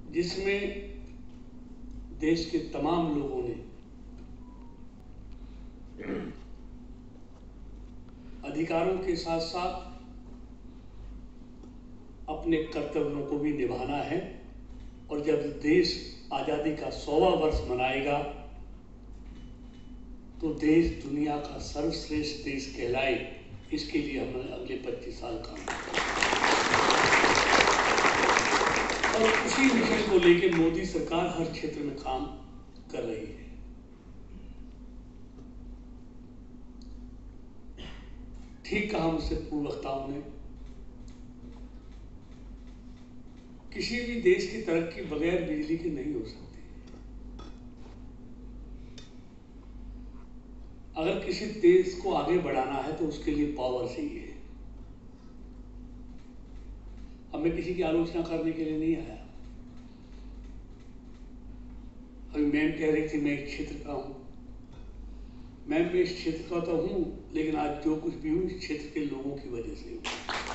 जिसमें देश के तमाम लोगों ने अधिकारों के साथ साथ अपने कर्तव्यों को भी निभाना है। और जब देश आज़ादी का 100वां वर्ष मनाएगा तो देश दुनिया का सर्वश्रेष्ठ देश कहलाए, इसके लिए हमें अगले 25 साल काम करना है। और उसी मिशन को लेकर मोदी सरकार हर क्षेत्र में काम कर रही है। ठीक कहा मुझसे पूर्व वक्ताओं ने, किसी भी देश की तरक्की बगैर बिजली के नहीं हो सकती। अगर किसी देश को आगे बढ़ाना है तो उसके लिए पावर चाहिए। अब मैं किसी की आलोचना करने के लिए नहीं आया। अभी मैम कह रही थी मैं इस क्षेत्र का हूं। मैं इस क्षेत्र का तो हूं, लेकिन आज जो कुछ भी हूं इस क्षेत्र के लोगों की वजह से हूं।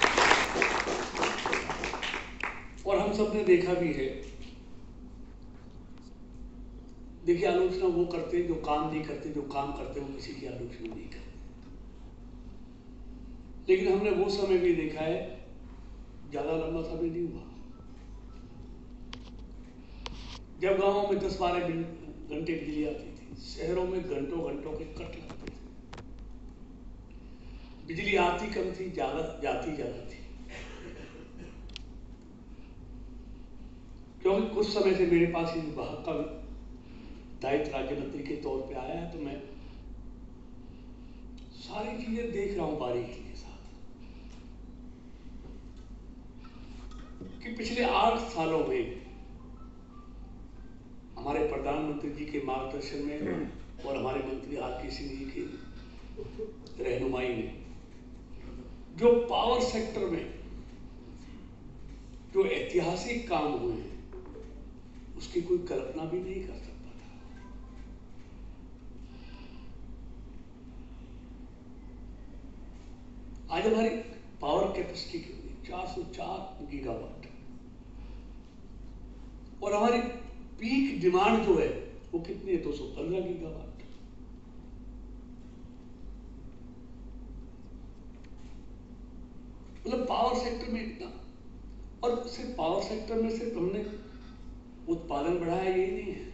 और हम सब ने देखा भी है। देखिए, आलोचना वो करते जो काम नहीं करते, जो काम करते वो किसी की आलोचना नहीं करते। लेकिन हमने वो समय भी देखा है, ज्यादा लंबा समय नहीं हुआ, जब गांवों में 10-12 घंटे बिजली आती थी, शहरों में घंटों घंटों के कट लगते थे। बिजली आती कम थी, जाती ज्यादा थी। क्योंकि कुछ समय से मेरे पास इस विभाग का दायित्व राज्य मंत्री के तौर पे आया है, तो मैं सारी चीजें देख रहा हूं बारीकी के साथ कि पिछले 8 सालों में हमारे प्रधानमंत्री जी के मार्गदर्शन में और हमारे मंत्री आर.के. सिंह जी की रहनुमाई में जो पावर सेक्टर में जो ऐतिहासिक काम हुए हैं, उसकी कोई कल्पना भी नहीं कर सकता था। आज हमारी पावर कैपेसिटी कितनी? 404 गीगावाट। और हमारी पीक डिमांड जो है वो कितनी है? 215 गीगावाट। मतलब पावर सेक्टर में इतना। और सिर्फ पावर सेक्टर में सिर्फ हमने उत्पादन बढ़ाया, यही नहीं है।